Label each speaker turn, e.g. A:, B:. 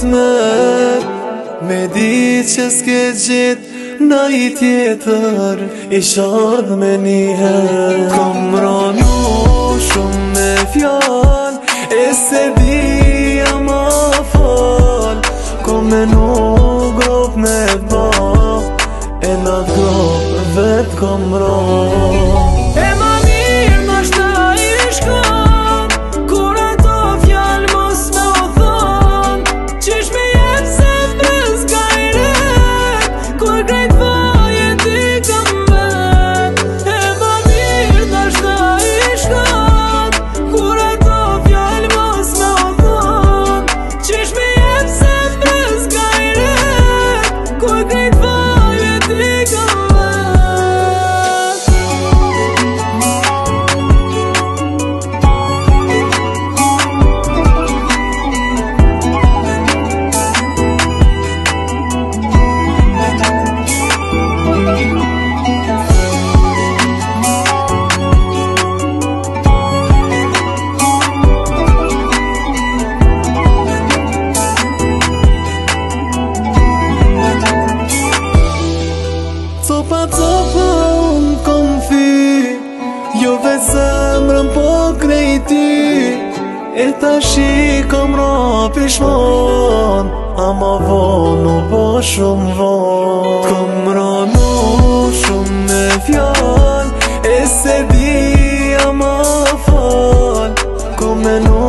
A: kismet Me dit që s'ke gjit na I tjetër I shadh me njëher Kom ranu shumë me fjall E se dhja ma fal Kom menu grop me ba E na grop vet kom ran
B: E ma mirë në shta I shkon Kur ato fjall mos me o thon Qysh me jetë se mbës gajret Kur krejt vajet I kam vet E ma mirë në shta I shkon Kur ato fjall mos me o thon Qysh me jetë se mbës gajret Kur krejt vajet I kam
A: Copa unë kom fi Jo veç zemrën po krejti E ta shi kom ra pishman Ama vonu po shumë von Kom ranu shumë me fjall E se dhja ma fal Kom menu